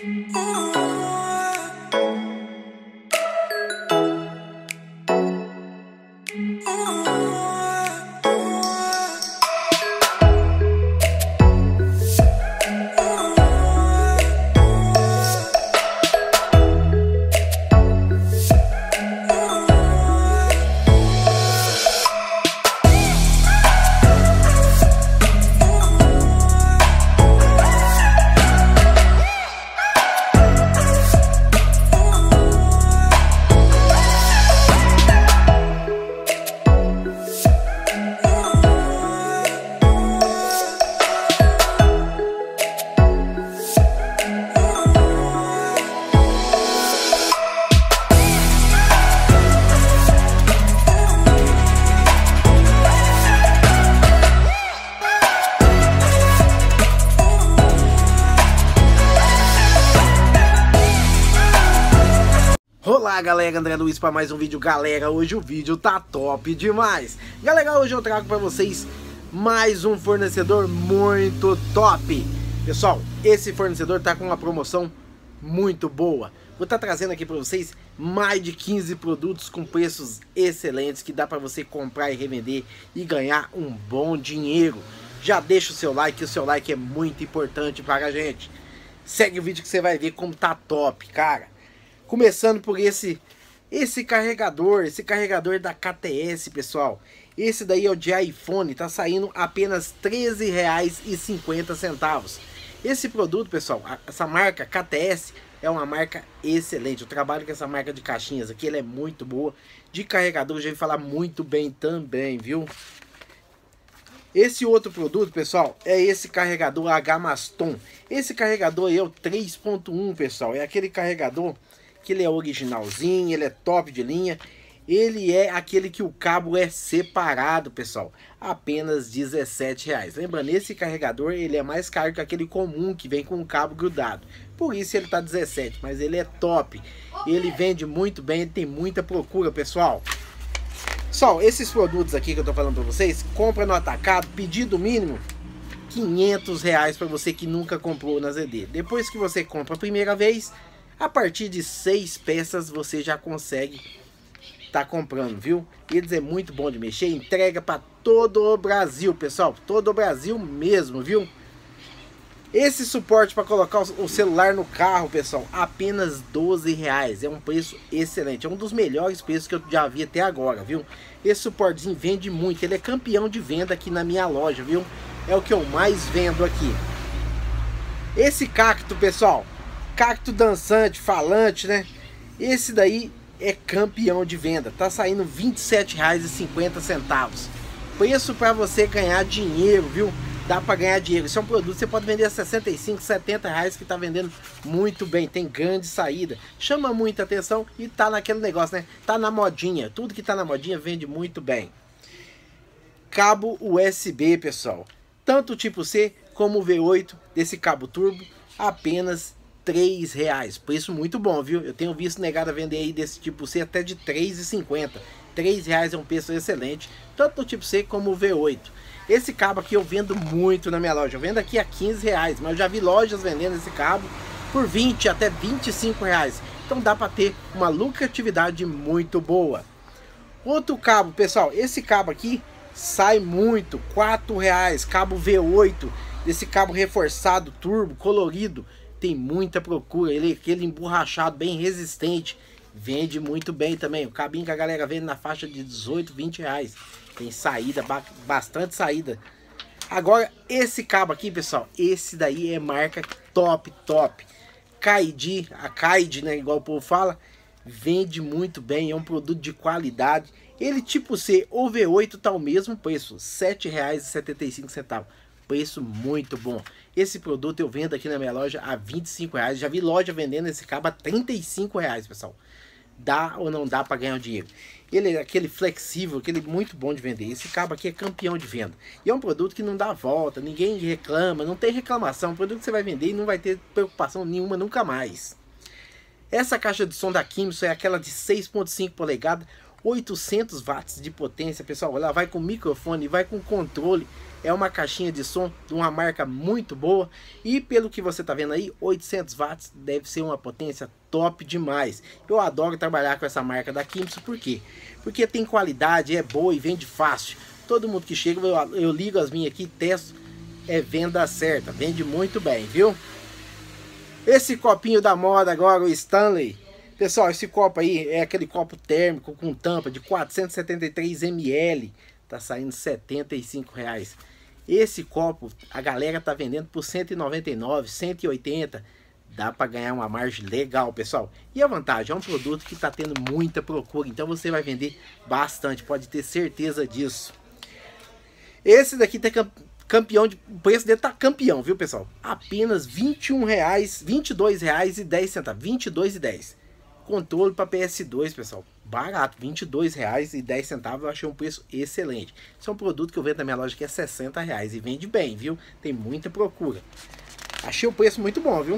Olá galera, André Luiz para mais um vídeo. Galera, hoje o vídeo tá top demais. Galera, hoje eu trago para vocês mais um fornecedor muito top. Pessoal, esse fornecedor tá com uma promoção muito boa. Vou estar trazendo aqui para vocês mais de 15 produtos com preços excelentes que dá para você comprar e revender e ganhar um bom dinheiro. Já deixa o seu like, que o seu like é muito importante para a gente. Segue o vídeo que você vai ver como tá top, cara. Começando por esse carregador da KTS, pessoal. Esse daí é o de iPhone, tá saindo apenas R$13,50. Esse produto, pessoal, essa marca KTS é uma marca excelente. Eu trabalho com essa marca de caixinhas aqui, ela é muito boa. De carregador, já ouvi falar muito bem também, viu? Esse outro produto, pessoal, é esse carregador H-Maston. Esse carregador aí é o 3.1, pessoal. É aquele carregador que ele é originalzinho, ele é top de linha. Ele é aquele que o cabo é separado, pessoal. Apenas R$17. Lembrando, esse carregador ele é mais caro que aquele comum que vem com o cabo grudado. Por isso ele tá 17, mas ele é top. Ele vende muito bem, ele tem muita procura, pessoal. Só esses produtos aqui que eu tô falando para vocês, compra no atacado, pedido mínimo R$500 para você que nunca comprou na ZD. Depois que você compra a primeira vez, a partir de 6 peças você já consegue tá comprando, viu? Eles é muito bom de mexer, entrega para todo o Brasil, pessoal, todo o Brasil mesmo, viu? Esse suporte para colocar o celular no carro, pessoal, apenas R$12. É um preço excelente, é um dos melhores preços que eu já vi até agora, viu? Esse suportezinho vende muito, ele é campeão de venda aqui na minha loja, viu? É o que eu mais vendo aqui. Esse cacto, pessoal, cacto dançante, falante, né? Esse daí é campeão de venda. Tá saindo R$27,50. Preço para você ganhar dinheiro, viu? Dá para ganhar dinheiro. Esse é um produto que você pode vender a R$65, R$70 que tá vendendo muito bem. Tem grande saída. Chama muita atenção e tá naquele negócio, né? Tá na modinha. Tudo que tá na modinha vende muito bem. Cabo USB, pessoal. Tanto o tipo C como o V8 desse cabo turbo, apenas R$3. Preço muito bom, viu? Eu tenho visto negada vender aí desse tipo C até de R$3,50. R$3 é um preço excelente, tanto no tipo C como o V8. Esse cabo aqui eu vendo muito na minha loja. Eu vendo aqui a R$15, mas eu já vi lojas vendendo esse cabo por R$20 até R$25. Então dá para ter uma lucratividade muito boa. Outro cabo, pessoal, esse cabo aqui sai muito, R$4. Cabo V8, desse cabo reforçado, turbo, colorido. Tem muita procura, ele é aquele emborrachado, bem resistente. Vende muito bem também. O cabinho que a galera vende na faixa de R$18, R$20. Tem saída, bastante saída. Agora, esse cabo aqui, pessoal, esse daí é marca top. Kaidi, a Kaidi, né, igual o povo fala, vende muito bem, é um produto de qualidade. Ele tipo C ou V8 tá o mesmo preço, R$7,75. Preço muito bom. Esse produto eu vendo aqui na minha loja a R$25. Já vi loja vendendo esse cabo a R$35, pessoal. Dá ou não dá para ganhar dinheiro? Ele é aquele flexível, aquele muito bom de vender. Esse cabo aqui é campeão de venda. E é um produto que não dá volta, ninguém reclama, não tem reclamação. É um produto que você vai vender e não vai ter preocupação nenhuma nunca mais. Essa caixa de som da Kimson é aquela de 6.5 polegadas, 800 watts de potência, pessoal. Ela vai com microfone, vai com controle. É uma caixinha de som de uma marca muito boa. E pelo que você tá vendo aí, 800 watts deve ser uma potência top demais. Eu adoro trabalhar com essa marca da Kimson. Por quê? Porque tem qualidade, é boa e vende fácil. Todo mundo que chega, eu ligo as minhas aqui, testo, é venda certa. Vende muito bem, viu? Esse copinho da moda agora, o Stanley. Pessoal, esse copo aí é aquele copo térmico com tampa de 473 ml. Tá saindo R$75. Esse copo a galera tá vendendo por 199, 180. Dá para ganhar uma margem legal, pessoal. E a vantagem, é um produto que tá tendo muita procura. Então você vai vender bastante, pode ter certeza disso. Esse daqui tem campeão de... O preço dele tá campeão, viu, pessoal? Apenas R$21, R$22,10. R$22,10. Controle para PS2, pessoal. Barato, R$22,10. Eu achei um preço excelente. Isso é um produto que eu vendo na minha loja que é R$60 e vende bem, viu? Tem muita procura. Achei o preço muito bom, viu?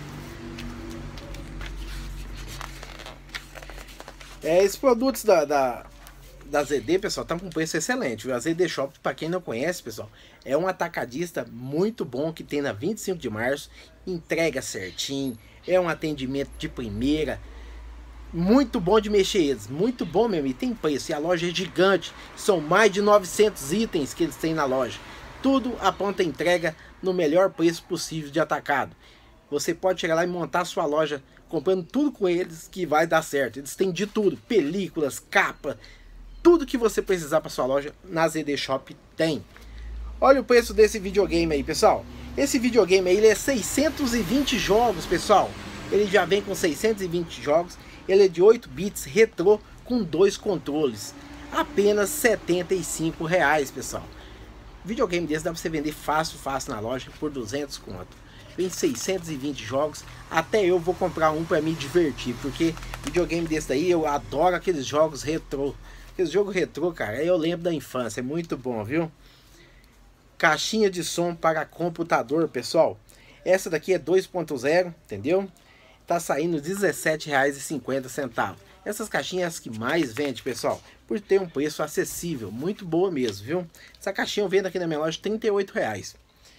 Esses produtos da ZD, pessoal, estão com preço excelente, viu? A ZD Shop, para quem não conhece, pessoal, é um atacadista muito bom que tem na 25 de março, entrega certinho, é um atendimento de primeira, muito bom de mexer eles, muito bom mesmo, e tem preço, e a loja é gigante, são mais de 900 itens que eles têm na loja, tudo a pronta entrega no melhor preço possível de atacado. Você pode chegar lá e montar a sua loja comprando tudo com eles que vai dar certo. Eles têm de tudo, películas, capa, tudo que você precisar para sua loja na ZD Shop tem. Olha o preço desse videogame aí, pessoal. Esse videogame aí, ele é 620 jogos, pessoal. Ele já vem com 620 jogos. Ele é de 8 bits retrô com 2 controles. Apenas R$75, pessoal. Videogame desse dá para você vender fácil na loja por 200 conto. Vem 620 jogos. Até eu vou comprar um para me divertir, porque videogame desse daí eu adoro aqueles jogos retrô. Aqueles jogos retrô, cara, eu lembro da infância, é muito bom, viu? Caixinha de som para computador, pessoal. Essa daqui é 2.0, entendeu? Tá saindo R$17,50. Essas caixinhas que mais vende, pessoal, por ter um preço acessível, muito boa mesmo, viu? Essa caixinha eu vendo aqui na minha loja R$38.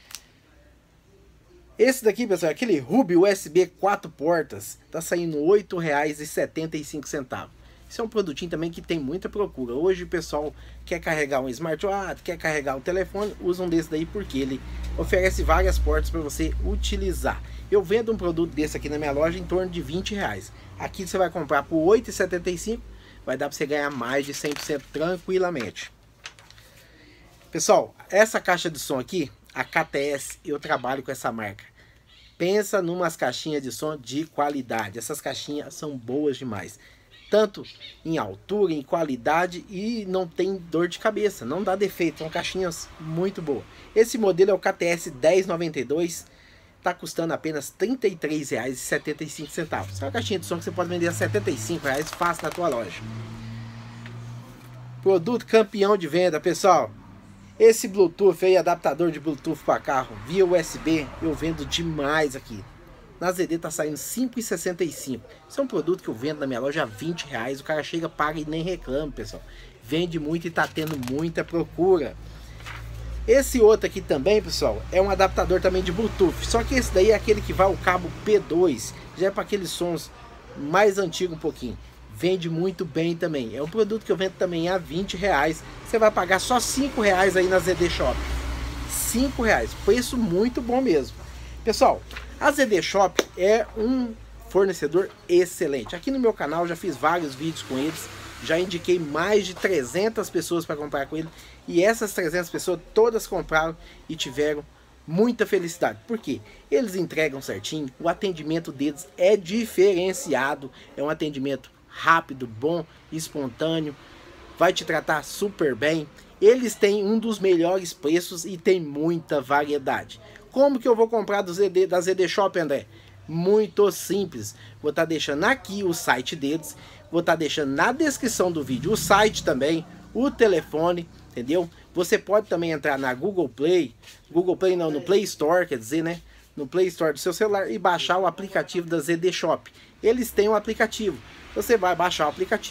Esse daqui, pessoal, é aquele Ruby USB 4 portas, tá saindo R$8,75. Isso é um produtinho também que tem muita procura. Hoje o pessoal quer carregar um smartwatch, quer carregar um telefone, usa um desse daí porque ele oferece várias portas para você utilizar. Eu vendo um produto desse aqui na minha loja em torno de R$20. Aqui você vai comprar por R$8,75, vai dar para você ganhar mais de 100% tranquilamente. Pessoal, essa caixa de som aqui, a KTS, eu trabalho com essa marca. Pensa numas caixinhas de som de qualidade. Essas caixinhas são boas demais. Tanto em altura, em qualidade, e não tem dor de cabeça, não dá defeito, são caixinhas muito boas. Esse modelo é o KTS 1092, está custando apenas R$33,75. É uma caixinha de som que você pode vender a R$75 fácil na tua loja. Produto campeão de venda, pessoal. Esse Bluetooth aí, adaptador de Bluetooth para carro, via USB, eu vendo demais aqui. Na ZD tá saindo R$5,65. Isso é um produto que eu vendo na minha loja a R$20. O cara chega, paga e nem reclama, pessoal. Vende muito e tá tendo muita procura. Esse outro aqui também, pessoal, é um adaptador também de Bluetooth. Só que esse daí é aquele que vai o cabo P2. Já é para aqueles sons mais antigos um pouquinho. Vende muito bem também. É um produto que eu vendo também a R$20. Você vai pagar só R$5 aí na ZD Shop. R$5. Preço muito bom mesmo. Pessoal, a ZD Shop é um fornecedor excelente. Aqui no meu canal já fiz vários vídeos com eles. Já indiquei mais de 300 pessoas para comprar com ele. E essas 300 pessoas todas compraram e tiveram muita felicidade. Por quê? Eles entregam certinho. O atendimento deles é diferenciado. É um atendimento rápido, bom, espontâneo. Vai te tratar super bem. Eles têm um dos melhores preços e tem muita variedade. Como que eu vou comprar da ZD Shop, André? Muito simples. Vou estar deixando aqui o site deles. Vou estar deixando na descrição do vídeo o site também, o telefone, entendeu? Você pode também entrar na Google Play. Google Play não, no Play Store, quer dizer, né? No Play Store do seu celular e baixar o aplicativo da ZD Shop. Eles têm um aplicativo. Você vai baixar o aplicativo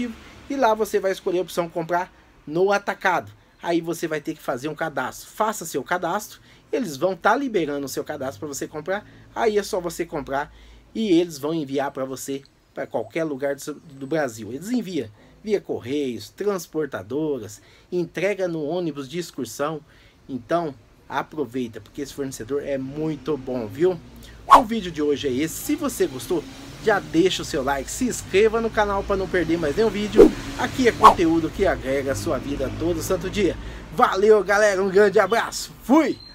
e lá você vai escolher a opção comprar no atacado. Aí você vai ter que fazer um cadastro. Faça seu cadastro, eles vão estar liberando o seu cadastro para você comprar. Aí é só você comprar e eles vão enviar para você para qualquer lugar do Brasil. Eles enviam via correios, transportadoras, entrega no ônibus de excursão. Então aproveita, porque esse fornecedor é muito bom, viu? O vídeo de hoje é esse. Se você gostou, já deixa o seu like, se inscreva no canal para não perder mais nenhum vídeo. Aqui é conteúdo que agrega a sua vida todo santo dia. Valeu, galera, um grande abraço, fui!